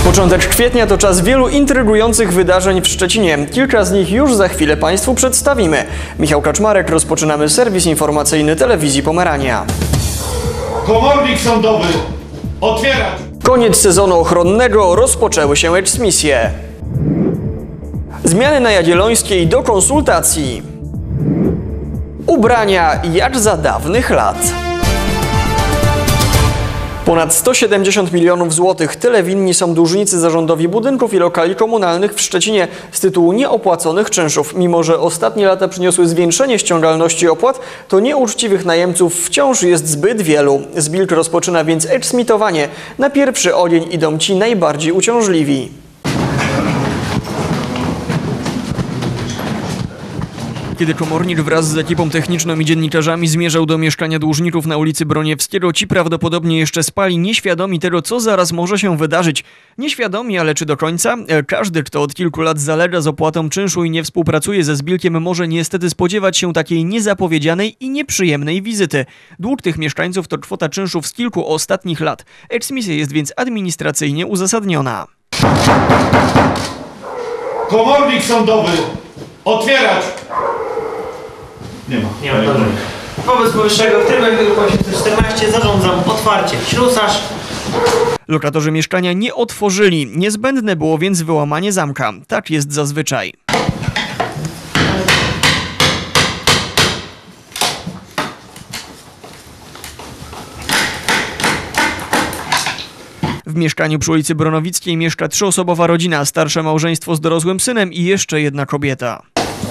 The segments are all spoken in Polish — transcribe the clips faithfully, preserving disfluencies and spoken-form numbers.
Początek kwietnia to czas wielu intrygujących wydarzeń w Szczecinie. Kilka z nich już za chwilę Państwu przedstawimy. Michał Kaczmarek, rozpoczynamy serwis informacyjny Telewizji Pomerania. Komornik sądowy, otwierać! Koniec sezonu ochronnego, rozpoczęły się eksmisje. Zmiany na Jagiellońskiej do konsultacji. Ubrania jak za dawnych lat. Ponad sto siedemdziesiąt milionów złotych. Tyle winni są dłużnicy zarządowi budynków i lokali komunalnych w Szczecinie z tytułu nieopłaconych czynszów. Mimo że ostatnie lata przyniosły zwiększenie ściągalności opłat, to nieuczciwych najemców wciąż jest zbyt wielu. Zbilk rozpoczyna więc eksmitowanie. Na pierwszy ogień idą ci najbardziej uciążliwi. Kiedy komornik wraz z ekipą techniczną i dziennikarzami zmierzał do mieszkania dłużników na ulicy Broniewskiego, ci prawdopodobnie jeszcze spali, nieświadomi tego, co zaraz może się wydarzyć. Nieświadomi, ale czy do końca? Każdy, kto od kilku lat zalega z opłatą czynszu i nie współpracuje ze Zbilkiem, może niestety spodziewać się takiej niezapowiedzianej i nieprzyjemnej wizyty. Dług tych mieszkańców to kwota czynszów z kilku ostatnich lat. Eksmisja jest więc administracyjnie uzasadniona. Komornik sądowy, otwierać! Nie ma. Nie ma, dobrze. Wobec powyższego w trybie artykułu osiemset czternaście zarządzam otwarcie ślusarz. Lokatorzy mieszkania nie otworzyli. Niezbędne było więc wyłamanie zamka. Tak jest zazwyczaj. W mieszkaniu przy ulicy Bronowickiej mieszka trzyosobowa rodzina, starsze małżeństwo z dorosłym synem i jeszcze jedna kobieta.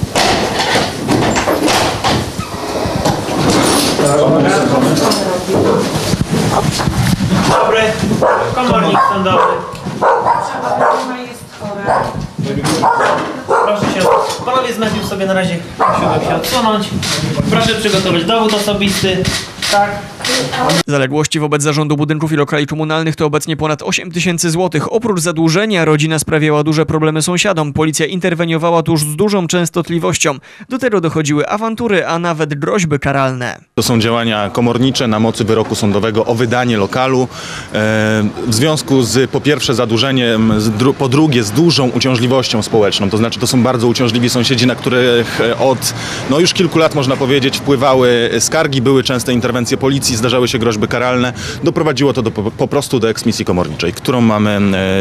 Dobry, komornik sądowy. Proszę się, panowie z mediów sobie na razie siłę się odsunąć. Proszę przygotować dowód osobisty. Tak. Zaległości wobec zarządu budynków i lokali komunalnych to obecnie ponad osiem tysięcy złotych. Oprócz zadłużenia rodzina sprawiała duże problemy sąsiadom. Policja interweniowała tuż z dużą częstotliwością. Do tego dochodziły awantury, a nawet groźby karalne. To są działania komornicze na mocy wyroku sądowego o wydanie lokalu. W związku z po pierwsze zadłużeniem, po drugie z dużą uciążliwością społeczną. To znaczy to są bardzo uciążliwi sąsiedzi, na których od no już kilku lat można powiedzieć wpływały skargi, były częste interwencje policji, zdarzały się groźby karalne. Doprowadziło to do, po prostu do eksmisji komorniczej, którą mamy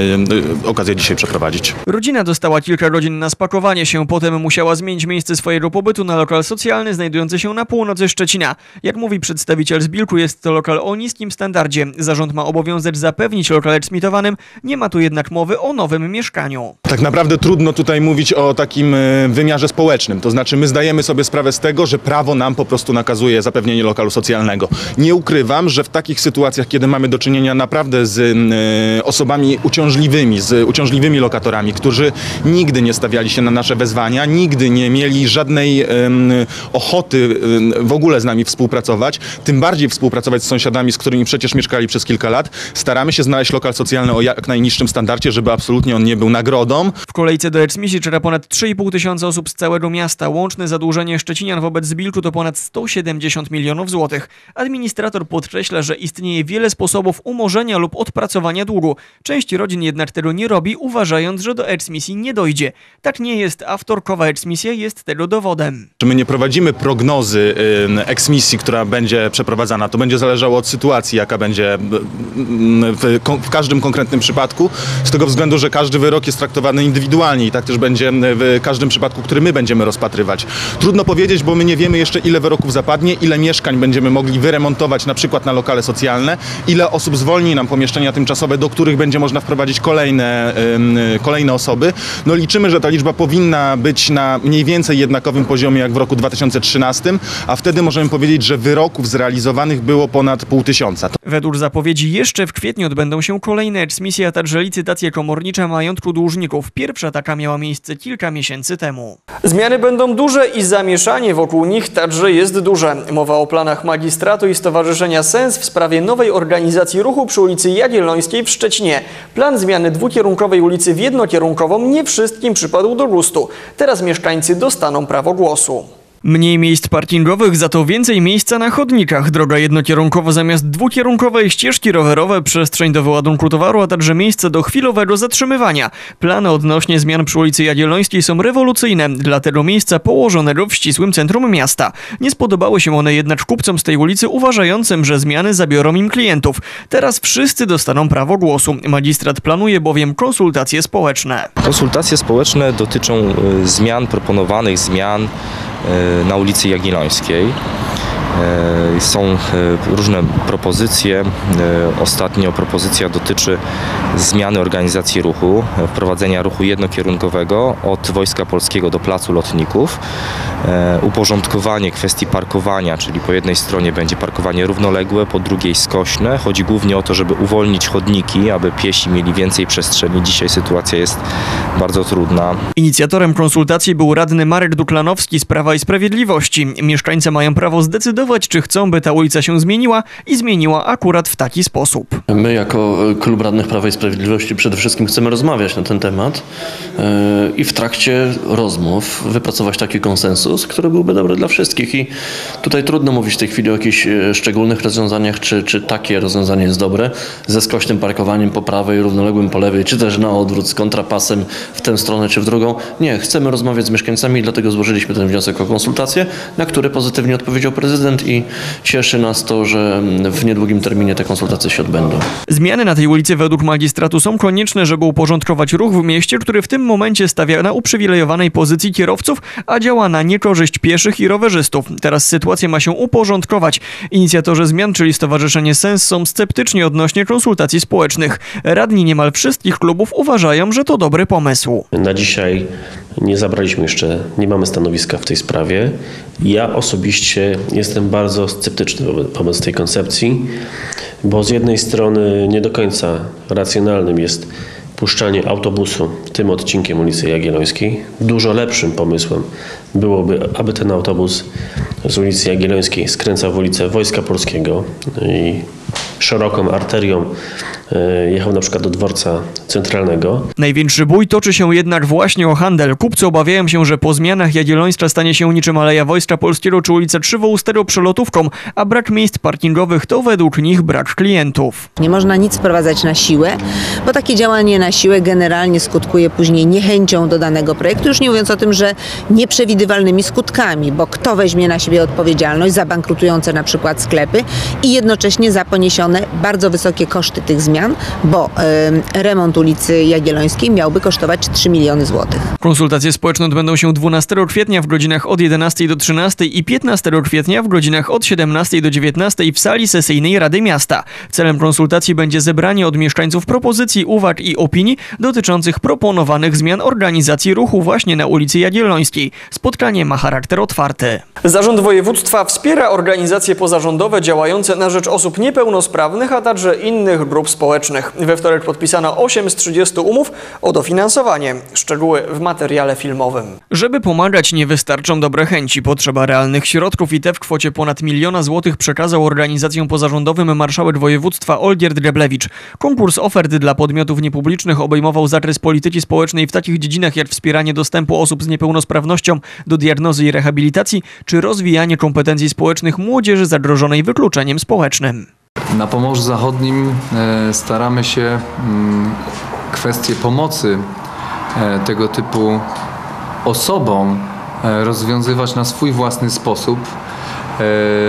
e, okazję dzisiaj przeprowadzić. Rodzina dostała kilka godzin na spakowanie się, potem musiała zmienić miejsce swojego pobytu na lokal socjalny znajdujący się na północy Szczecina. Jak mówi przedstawiciel Zbilku, jest to lokal o niskim standardzie. Zarząd ma obowiązek zapewnić lokal eksmitowanym, nie ma tu jednak mowy o nowym mieszkaniu. Tak naprawdę trudno tutaj mówić o takim wymiarze społecznym, to znaczy my zdajemy sobie sprawę z tego, że prawo nam po prostu nakazuje zapewnienie lokalu socjalnego. Nie ukrywam, że w takich sytuacjach, kiedy mamy do czynienia naprawdę z y, osobami uciążliwymi, z uciążliwymi lokatorami, którzy nigdy nie stawiali się na nasze wezwania, nigdy nie mieli żadnej y, ochoty y, w ogóle z nami współpracować, tym bardziej współpracować z sąsiadami, z którymi przecież mieszkali przez kilka lat, staramy się znaleźć lokal socjalny o jak najniższym standardzie, żeby absolutnie on nie był nagrodą. W kolejce do eksmisji czeka ponad trzy i pół tysiąca osób z całego miasta. Łączne zadłużenie szczecinian wobec Zbilku to ponad sto siedemdziesiąt milionów złotych. Administrator podkreśla, że istnieje wiele sposobów umorzenia lub odpracowania długu. Część rodzin jednak tego nie robi, uważając, że do eksmisji nie dojdzie. Tak nie jest, a wtorkowa eksmisja jest tego dowodem. My nie prowadzimy prognozy eksmisji, która będzie przeprowadzana. To będzie zależało od sytuacji, jaka będzie w, w każdym konkretnym przypadku. Z tego względu, że każdy wyrok jest traktowany indywidualnie i tak też będzie w każdym przypadku, który my będziemy rozpatrywać. Trudno powiedzieć, bo my nie wiemy jeszcze, ile wyroków zapadnie, ile mieszkań będziemy mogli wyremontować na przykład na lokale socjalne, ile osób zwolni nam pomieszczenia tymczasowe, do których będzie można wprowadzić kolejne, yy, kolejne osoby. No liczymy, że ta liczba powinna być na mniej więcej jednakowym poziomie jak w roku dwa tysiące trzynastym, a wtedy możemy powiedzieć, że wyroków zrealizowanych było ponad pół tysiąca. Według zapowiedzi jeszcze w kwietniu odbędą się kolejne eksmisje, a także licytacje komornicze majątku dłużników. Pierwsza taka miała miejsce kilka miesięcy temu. Zmiany będą duże i zamieszanie wokół nich także jest duże. Mowa o planach magistratu i Stowarzyszenia Sens w sprawie nowej organizacji ruchu przy ulicy Jagiellońskiej w Szczecinie. Plan zmiany dwukierunkowej ulicy w jednokierunkową nie wszystkim przypadł do gustu. Teraz mieszkańcy dostaną prawo głosu. Mniej miejsc parkingowych, za to więcej miejsca na chodnikach. Droga jednokierunkowa zamiast dwukierunkowej, ścieżki rowerowe, przestrzeń do wyładunku towaru, a także miejsce do chwilowego zatrzymywania. Plany odnośnie zmian przy ulicy Jagiellońskiej są rewolucyjne, dla tego miejsca położonego w ścisłym centrum miasta. Nie spodobały się one jednak kupcom z tej ulicy, uważającym, że zmiany zabiorą im klientów. Teraz wszyscy dostaną prawo głosu. Magistrat planuje bowiem konsultacje społeczne. Konsultacje społeczne dotyczą y, zmian, proponowanych zmian y, na ulicy Jagiellońskiej. Y, Są y, różne propozycje. Y, Ostatnio propozycja dotyczy zmiany organizacji ruchu, wprowadzenia ruchu jednokierunkowego od Wojska Polskiego do Placu Lotników, y, uporządkowanie kwestii parkowania, czyli po jednej stronie będzie parkowanie równoległe, po drugiej skośne. Chodzi głównie o to, żeby uwolnić chodniki, aby piesi mieli więcej przestrzeni. Dzisiaj sytuacja jest bardzo trudna. Inicjatorem konsultacji był radny Marek Duklanowski z Prawa i Sprawiedliwości. Mieszkańcy mają prawo zdecydować, czy chcą, by ta ulica się zmieniła i zmieniła akurat w taki sposób. My jako Klub Radnych Prawa i Sprawiedliwości przede wszystkim chcemy rozmawiać na ten temat yy, i w trakcie rozmów wypracować taki konsensus, który byłby dobry dla wszystkich. I tutaj trudno mówić w tej chwili o jakichś szczególnych rozwiązaniach, czy, czy takie rozwiązanie jest dobre, ze skośnym parkowaniem po prawej, równoległym po lewej, czy też na odwrót, z kontrapasem w tę stronę, czy w drugą. Nie, chcemy rozmawiać z mieszkańcami, dlatego złożyliśmy ten wniosek o konsultację, na który pozytywnie odpowiedział prezydent i cieszy nas to, że w niedługim terminie te konsultacje się odbędą. Zmiany na tej ulicy według magistratu są konieczne, żeby uporządkować ruch w mieście, który w tym momencie stawia na uprzywilejowanej pozycji kierowców, a działa na niekorzyść pieszych i rowerzystów. Teraz sytuacja ma się uporządkować. Inicjatorzy zmian, czyli Stowarzyszenie Sens, są sceptyczni odnośnie konsultacji społecznych. Radni niemal wszystkich klubów uważają, że to dobry pomysł. Na dzisiaj nie zabraliśmy jeszcze, nie mamy stanowiska w tej sprawie. Ja osobiście jestem bardzo sceptyczny wobec tej koncepcji, bo z jednej strony nie do końca racjonalnym jest puszczanie autobusu tym odcinkiem ulicy Jagiellońskiej. Dużo lepszym pomysłem byłoby, aby ten autobus z ulicy Jagiellońskiej skręcał w ulicę Wojska Polskiego i szeroką arterią jechał na przykład do dworca centralnego. Największy bój toczy się jednak właśnie o handel. Kupcy obawiają się, że po zmianach Jagiellońska stanie się niczym Aleja Wojska Polskiego czy ulica Trzywoustego przelotówką, a brak miejsc parkingowych to według nich brak klientów. Nie można nic wprowadzać na siłę, bo takie działanie na siłę generalnie skutkuje później niechęcią do danego projektu, już nie mówiąc o tym, że nieprzewidywalnymi skutkami, bo kto weźmie na siebie odpowiedzialność za bankrutujące na przykład sklepy i jednocześnie za poniesione bardzo wysokie koszty tych zmian, bo y, remont ulicy Jagiellońskiej miałby kosztować trzy miliony złotych. Konsultacje społeczne odbędą się dwunastego kwietnia w godzinach od jedenastej do trzynastej i piętnastego kwietnia w godzinach od siedemnastej do dziewiętnastej w sali sesyjnej Rady Miasta. Celem konsultacji będzie zebranie od mieszkańców propozycji, uwag i opinii dotyczących proponowanych zmian organizacji ruchu właśnie na ulicy Jagiellońskiej. Spotkanie ma charakter otwarty. Zarząd Województwa wspiera organizacje pozarządowe działające na rzecz osób niepełnosprawnych, a także innych grup społecznych. We wtorek podpisano osiem z trzydziestu umów o dofinansowanie. Szczegóły w materiale filmowym. Żeby pomagać, nie wystarczą dobre chęci. Potrzeba realnych środków i te w kwocie ponad miliona złotych przekazał organizacjom pozarządowym marszałek województwa Olgierd Greblewicz. Konkurs ofert dla podmiotów niepublicznych obejmował zakres polityki społecznej w takich dziedzinach jak wspieranie dostępu osób z niepełnosprawnością do diagnozy i rehabilitacji, czy rozwijanie kompetencji społecznych młodzieży zagrożonej wykluczeniem społecznym. Na Pomorzu Zachodnim e, staramy się m, kwestie pomocy e, tego typu osobom e, rozwiązywać na swój własny sposób e,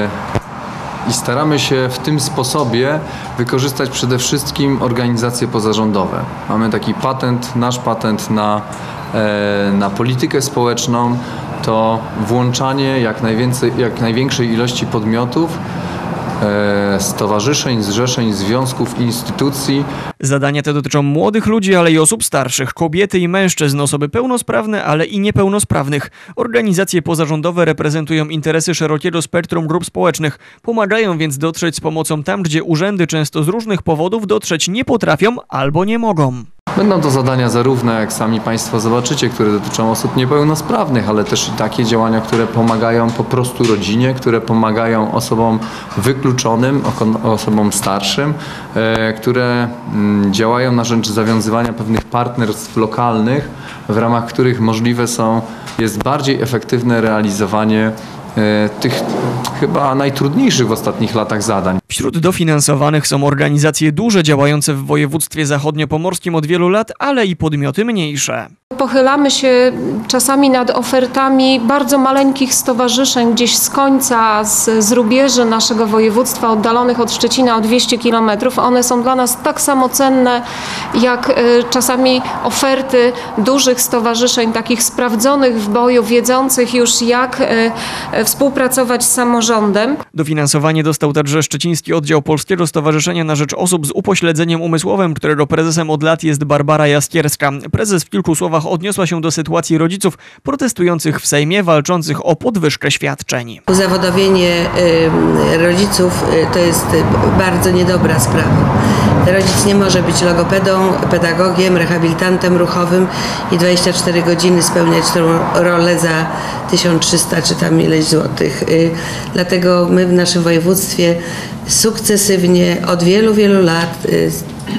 i staramy się w tym sposobie wykorzystać przede wszystkim organizacje pozarządowe. Mamy taki patent, nasz patent na, e, na politykę społeczną, to włączanie jak, najwięcej, jak największej ilości podmiotów, stowarzyszeń, zrzeszeń, związków, instytucji. Zadania te dotyczą młodych ludzi, ale i osób starszych, kobiety i mężczyzn, osoby pełnosprawne, ale i niepełnosprawnych. Organizacje pozarządowe reprezentują interesy szerokiego spektrum grup społecznych. Pomagają więc dotrzeć z pomocą tam, gdzie urzędy często z różnych powodów dotrzeć nie potrafią albo nie mogą. Będą to zadania zarówno, jak sami Państwo zobaczycie, które dotyczą osób niepełnosprawnych, ale też i takie działania, które pomagają po prostu rodzinie, które pomagają osobom wykluczonym, osobom starszym, e, które m, działają na rzecz zawiązywania pewnych partnerstw lokalnych, w ramach których możliwe są jest bardziej efektywne realizowanie e, tych chyba najtrudniejszych w ostatnich latach zadań. Wśród dofinansowanych są organizacje duże działające w województwie zachodniopomorskim od wielu lat, ale i podmioty mniejsze. Pochylamy się czasami nad ofertami bardzo maleńkich stowarzyszeń gdzieś z końca, z, z rubieży naszego województwa, oddalonych od Szczecina o dwieście kilometrów. One są dla nas tak samo cenne jak y, czasami oferty dużych stowarzyszeń, takich sprawdzonych w boju, wiedzących już jak y, y, współpracować z samorządem. Dofinansowanie dostał także szczeciński oddział Polskiego Stowarzyszenia na Rzecz Osób z Upośledzeniem Umysłowym, którego prezesem od lat jest Barbara Jaskierska. Prezes w kilku słowach odniosła się do sytuacji rodziców protestujących w Sejmie, walczących o podwyżkę świadczeń. Uzawodowienie y, rodziców y, to jest y, bardzo niedobra sprawa. Rodzic nie może być logopedą, pedagogiem, rehabilitantem ruchowym i dwadzieścia cztery godziny spełniać tę rolę za tysiąc trzysta czy tam ileś złotych. Y, dlatego my w naszym województwie sukcesywnie od wielu, wielu lat y,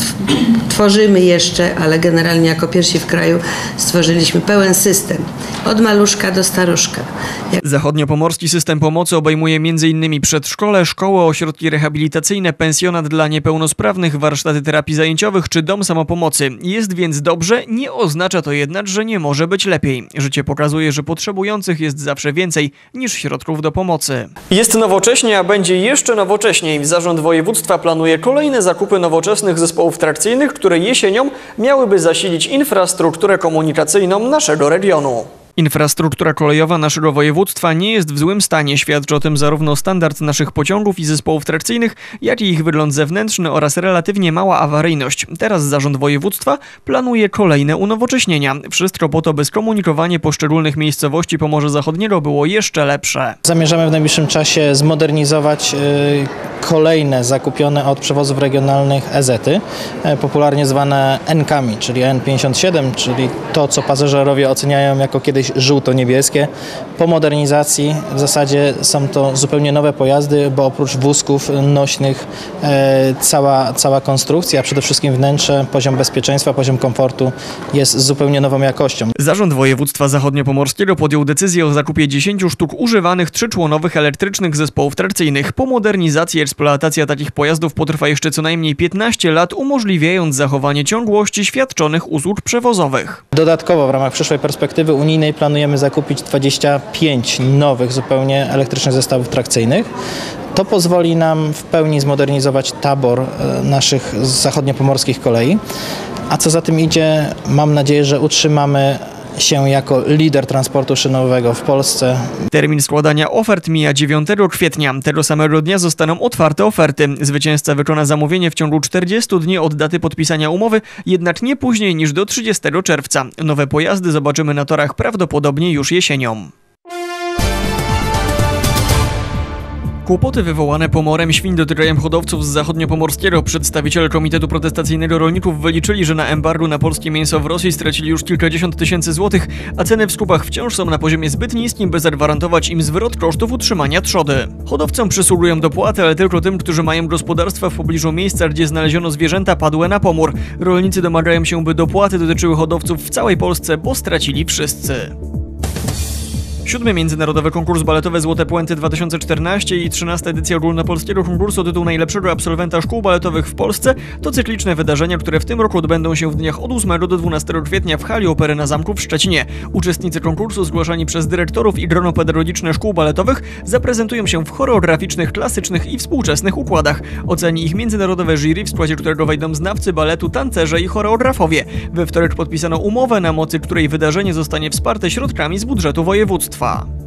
tworzymy jeszcze, ale generalnie jako pierwsi w kraju stworzyliśmy pełen system. Od maluszka do staruszka. Jak... Zachodniopomorski system pomocy obejmuje między innymi przedszkole, szkoły, ośrodki rehabilitacyjne, pensjonat dla niepełnosprawnych, warsztaty terapii zajęciowych czy dom samopomocy. Jest więc dobrze, nie oznacza to jednak, że nie może być lepiej. Życie pokazuje, że potrzebujących jest zawsze więcej niż środków do pomocy. Jest nowocześnie, a będzie jeszcze nowocześniej. Zarząd województwa planuje kolejne zakupy nowoczesnych zespołów trakcyjnych, które jesienią miałyby zasilić infrastrukturę komunikacyjną naszego regionu. Infrastruktura kolejowa naszego województwa nie jest w złym stanie. Świadczy o tym zarówno standard naszych pociągów i zespołów trakcyjnych, jak i ich wygląd zewnętrzny oraz relatywnie mała awaryjność. Teraz zarząd województwa planuje kolejne unowocześnienia. Wszystko po to, by skomunikowanie poszczególnych miejscowości Pomorza Zachodniego było jeszcze lepsze. Zamierzamy w najbliższym czasie zmodernizować y, kolejne zakupione od przewozów regionalnych E Z-y, y, popularnie zwane N-kami, czyli N pięćdziesiąt siedem, czyli to, co pasażerowie oceniają jako kiedyś żółto-niebieskie. Po modernizacji w zasadzie są to zupełnie nowe pojazdy, bo oprócz wózków nośnych e, cała, cała konstrukcja, a przede wszystkim wnętrze, poziom bezpieczeństwa, poziom komfortu jest zupełnie nową jakością. Zarząd Województwa Zachodniopomorskiego podjął decyzję o zakupie dziesięciu sztuk używanych trzyczłonowych elektrycznych zespołów trakcyjnych. Po modernizacji eksploatacja takich pojazdów potrwa jeszcze co najmniej piętnaście lat, umożliwiając zachowanie ciągłości świadczonych usług przewozowych. Dodatkowo w ramach przyszłej perspektywy unijnej planujemy zakupić dwadzieścia pięć nowych zupełnie elektrycznych zestawów trakcyjnych. To pozwoli nam w pełni zmodernizować tabor naszych zachodniopomorskich kolei. A co za tym idzie, mam nadzieję, że utrzymamy się jako lider transportu szynowego w Polsce. Termin składania ofert mija dziewiątego kwietnia. Tego samego dnia zostaną otwarte oferty. Zwycięzca wykona zamówienie w ciągu czterdziestu dni od daty podpisania umowy, jednak nie później niż do trzydziestego czerwca. Nowe pojazdy zobaczymy na torach prawdopodobnie już jesienią. Kłopoty wywołane pomorem świń dotykają hodowców z zachodniopomorskiego. Przedstawiciele Komitetu Protestacyjnego Rolników wyliczyli, że na embargu na polskie mięso w Rosji stracili już kilkadziesiąt tysięcy złotych, a ceny w skupach wciąż są na poziomie zbyt niskim, by zagwarantować im zwrot kosztów utrzymania trzody. Hodowcom przysługują dopłaty, ale tylko tym, którzy mają gospodarstwa w pobliżu miejsca, gdzie znaleziono zwierzęta padłe na pomór. Rolnicy domagają się, by dopłaty dotyczyły hodowców w całej Polsce, bo stracili wszyscy. Siódmy międzynarodowy konkurs baletowy Złote Puenty dwa tysiące czternaście i trzynasta edycja ogólnopolskiego konkursu o tytuł najlepszego absolwenta szkół baletowych w Polsce to cykliczne wydarzenia, które w tym roku odbędą się w dniach od ósmego do dwunastego kwietnia w hali Opery na Zamku w Szczecinie. Uczestnicy konkursu zgłaszani przez dyrektorów i grono pedagogiczne szkół baletowych zaprezentują się w choreograficznych, klasycznych i współczesnych układach. Oceni ich międzynarodowe jury, w składzie którego wejdą znawcy baletu, tancerze i choreografowie. We wtorek podpisano umowę, na mocy której wydarzenie zostanie wsparte środkami z budżetu województwa.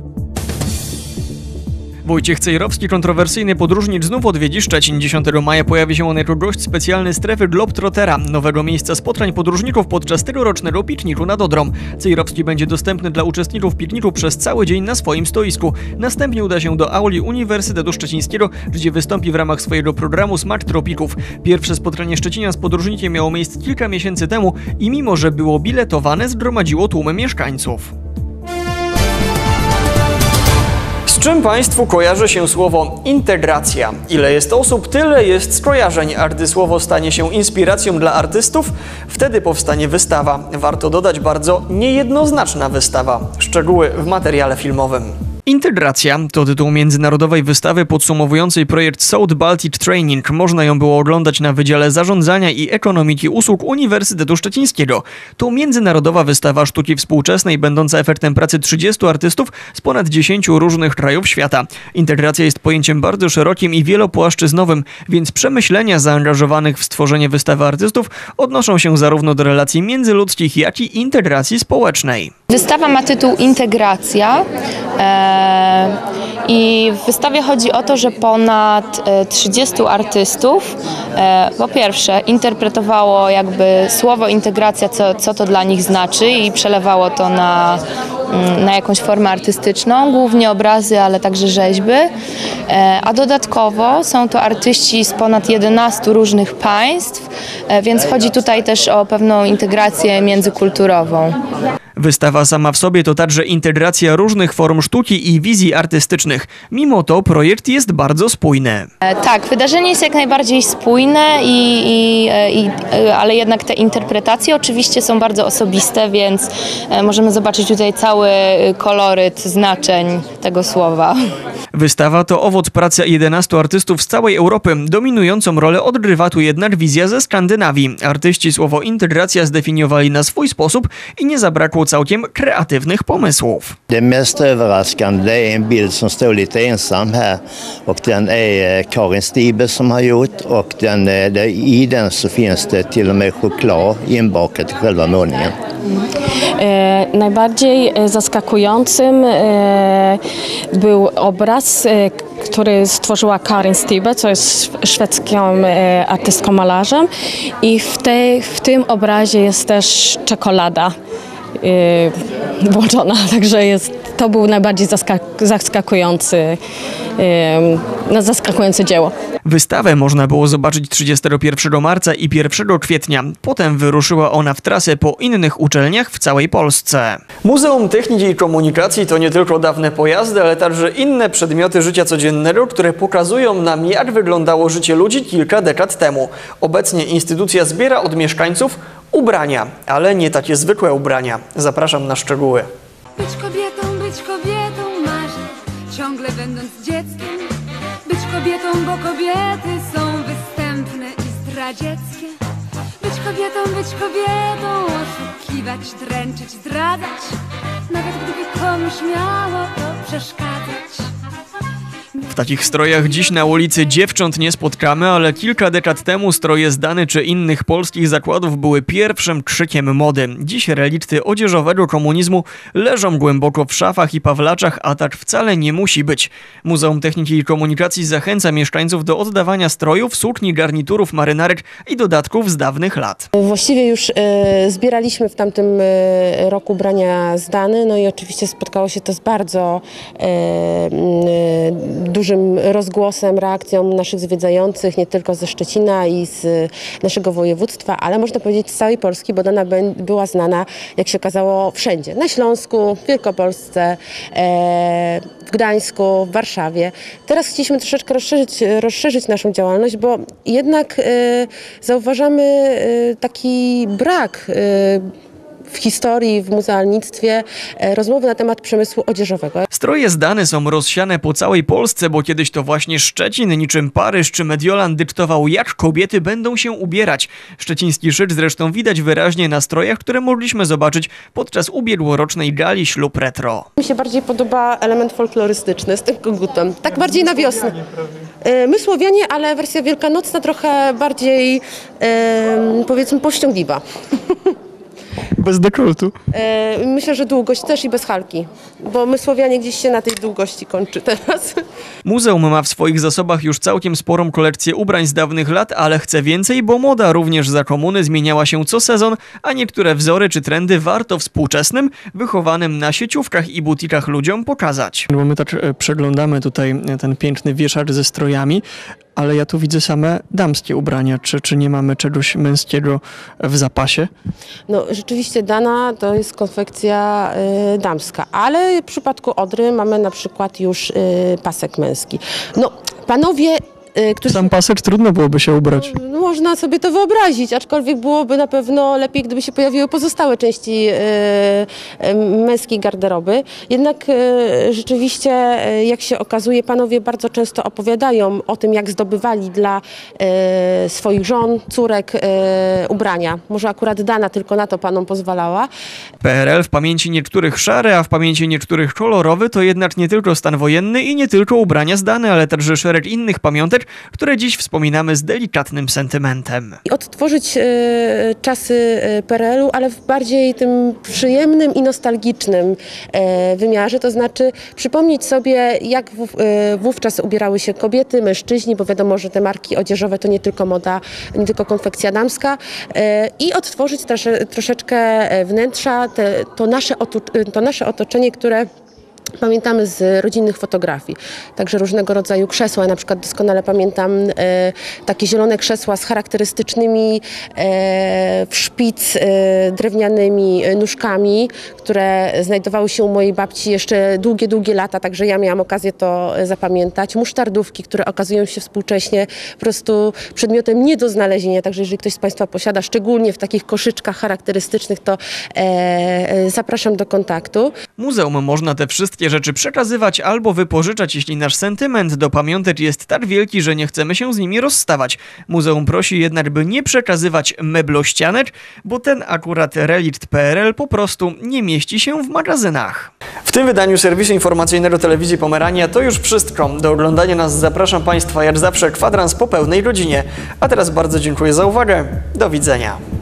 Wojciech Cejrowski, kontrowersyjny podróżnik, znów odwiedzi Szczecin. dziesiątego maja pojawi się on jako gość specjalny strefy Globetrottera, nowego miejsca spotkań podróżników podczas tegorocznego pikniku nad Odrą. Cejrowski będzie dostępny dla uczestników pikniku przez cały dzień na swoim stoisku. Następnie uda się do auli Uniwersytetu Szczecińskiego, gdzie wystąpi w ramach swojego programu Smak Tropików. Pierwsze spotkanie Szczecinian z podróżnikiem miało miejsce kilka miesięcy temu i mimo, że było biletowane, zgromadziło tłumy mieszkańców. czym Państwu kojarzy się słowo integracja? Ile jest osób, tyle jest skojarzeń, a gdy słowo stanie się inspiracją dla artystów, wtedy powstanie wystawa. Warto dodać, bardzo niejednoznaczna wystawa. Szczegóły w materiale filmowym. Integracja to tytuł międzynarodowej wystawy podsumowującej projekt South Baltic Training. Można ją było oglądać na Wydziale Zarządzania i Ekonomiki Usług Uniwersytetu Szczecińskiego. To międzynarodowa wystawa sztuki współczesnej, będąca efektem pracy trzydziestu artystów z ponad dziesięciu różnych krajów świata. Integracja jest pojęciem bardzo szerokim i wielopłaszczyznowym, więc przemyślenia zaangażowanych w stworzenie wystawy artystów odnoszą się zarówno do relacji międzyludzkich, jak i integracji społecznej. Wystawa ma tytuł Integracja. E I w wystawie chodzi o to, że ponad trzydziestu artystów po pierwsze interpretowało jakby słowo integracja, co, co to dla nich znaczy i przelewało to na, na jakąś formę artystyczną, głównie obrazy, ale także rzeźby, a dodatkowo są to artyści z ponad jedenastu różnych państw, więc chodzi tutaj też o pewną integrację międzykulturową. Wystawa sama w sobie to także integracja różnych form sztuki i wizji artystycznych. Mimo to projekt jest bardzo spójny. Tak, wydarzenie jest jak najbardziej spójne, i, i, i, ale jednak te interpretacje oczywiście są bardzo osobiste, więc możemy zobaczyć tutaj cały koloryt znaczeń tego słowa. Wystawa to owoc pracy jedenastu artystów z całej Europy. Dominującą rolę odgrywa tu jednak wizja ze Skandynawii. Artyści słowo integracja zdefiniowali na swój sposób i nie zabrakło całkiem kreatywnych pomysłów. Det mest överraskande är en bild som står lite ensam här och den är Karin Stiber som har gjort och den, det, i den så finns det till och med choklad inbakat i själva målningen. E, najbardziej zaskakującym e, był obraz, e, który stworzyła Karin Stiber, co jest szwedzką e, artystką malarzem, i w, tej, w tym obrazie jest też czekolada e, włączona, także jest, to był najbardziej zaskak zaskakujący, e, no, zaskakujące dzieło. Wystawę można było zobaczyć trzydziestego pierwszego marca i pierwszego kwietnia. Potem wyruszyła ona w trasę po innych uczelniach w całej Polsce. Muzeum Techniki i Komunikacji to nie tylko dawne pojazdy, ale także inne przedmioty życia codziennego, które pokazują nam, jak wyglądało życie ludzi kilka dekad temu. Obecnie instytucja zbiera od mieszkańców ubrania, ale nie takie zwykłe ubrania. Zapraszam na szczegóły. Być kobietą, być kobietą marzę, ciągle będąc dzieckiem. Być kobietą, bo kobiety są występne i zdradzieckie. Być kobietą, być kobietą, oszukiwać, dręczyć, zdradzać, nawet gdyby komuś miało to przeszkadzać. W takich strojach dziś na ulicy dziewcząt nie spotkamy, ale kilka dekad temu stroje z Dany czy innych polskich zakładów były pierwszym krzykiem mody. Dziś relikty odzieżowego komunizmu leżą głęboko w szafach i pawlaczach, a tak wcale nie musi być. Muzeum Techniki i Komunikacji zachęca mieszkańców do oddawania strojów, sukni, garniturów, marynarek i dodatków z dawnych lat. Właściwie już e, zbieraliśmy w tamtym e, roku ubrania z Dany, no i oczywiście spotkało się to z bardzo e, e, dużym rozgłosem, reakcją naszych zwiedzających, nie tylko ze Szczecina i z naszego województwa, ale można powiedzieć z całej Polski, bo Dana była znana, jak się okazało, wszędzie. Na Śląsku, w Wielkopolsce, w Gdańsku, w Warszawie. Teraz chcieliśmy troszeczkę rozszerzyć, rozszerzyć naszą działalność, bo jednak zauważamy taki brak w historii, w muzealnictwie rozmowy na temat przemysłu odzieżowego. Stroje z Dany są rozsiane po całej Polsce, bo kiedyś to właśnie Szczecin, niczym Paryż czy Mediolan, dyktował, jak kobiety będą się ubierać. Szczeciński szyk zresztą widać wyraźnie na strojach, które mogliśmy zobaczyć podczas ubiegłorocznej gali Ślub Retro. Mi się bardziej podoba element folklorystyczny z tym kogutem. Tak bardziej na wiosnę. My Słowianie, ale wersja wielkanocna trochę bardziej, powiedzmy, powściągliwa. Bez dekoltu. E, myślę, że długość też i bez halki, bo my Słowianie gdzieś się na tej długości kończy teraz. Muzeum ma w swoich zasobach już całkiem sporą kolekcję ubrań z dawnych lat, ale chce więcej, bo moda również za komuny zmieniała się co sezon, a niektóre wzory czy trendy warto współczesnym, wychowanym na sieciówkach i butikach ludziom pokazać. Bo my tak przeglądamy tutaj ten piękny wieszacz ze strojami. Ale ja tu widzę same damskie ubrania. Czy, czy nie mamy czegoś męskiego w zapasie? No rzeczywiście Dana to jest konfekcja y, damska, ale w przypadku Odry mamy na przykład już y, pasek męski. No panowie, y, którzy... Sam pasek trudno byłoby się ubrać. No, można sobie to wyobrazić, aczkolwiek byłoby na pewno lepiej, gdyby się pojawiły pozostałe części y, y, męskiej garderoby. Jednak y, rzeczywiście, y, jak się okazuje, panowie bardzo często opowiadają o tym, jak zdobywali dla y, swoich żon, córek y, ubrania. Może akurat Dana tylko na to panom pozwalała. P R L w pamięci niektórych szary, a w pamięci niektórych kolorowy to jednak nie tylko stan wojenny i nie tylko ubrania z Dany, ale także szereg innych pamiątek, które dziś wspominamy z delikatnym sentymentem. I odtworzyć e, czasy P R L u, ale w bardziej tym przyjemnym i nostalgicznym e, wymiarze, to znaczy przypomnieć sobie, jak w, e, wówczas ubierały się kobiety, mężczyźni, bo wiadomo, że te marki odzieżowe to nie tylko moda, nie tylko konfekcja damska e, i odtworzyć trosze, troszeczkę wnętrza, te, to, nasze otu, to nasze otoczenie, które pamiętamy z rodzinnych fotografii. Także różnego rodzaju krzesła. Ja na przykład doskonale pamiętam e, takie zielone krzesła z charakterystycznymi e, w szpic e, drewnianymi nóżkami, które znajdowały się u mojej babci jeszcze długie, długie lata, także ja miałam okazję to zapamiętać. Musztardówki, które okazują się współcześnie po prostu przedmiotem nie do znalezienia, także jeżeli ktoś z Państwa posiada, szczególnie w takich koszyczkach charakterystycznych, to e, zapraszam do kontaktu. Muzeum można te wszystkie rzeczy przekazywać albo wypożyczać, jeśli nasz sentyment do pamiątek jest tak wielki, że nie chcemy się z nimi rozstawać. Muzeum prosi jednak, by nie przekazywać meblościanek, bo ten akurat relikt P R L po prostu nie mieści się w magazynach. W tym wydaniu serwisu informacyjnego Telewizji Pomerania to już wszystko. Do oglądania nas zapraszam Państwa jak zawsze kwadrans po pełnej godzinie. A teraz bardzo dziękuję za uwagę. Do widzenia.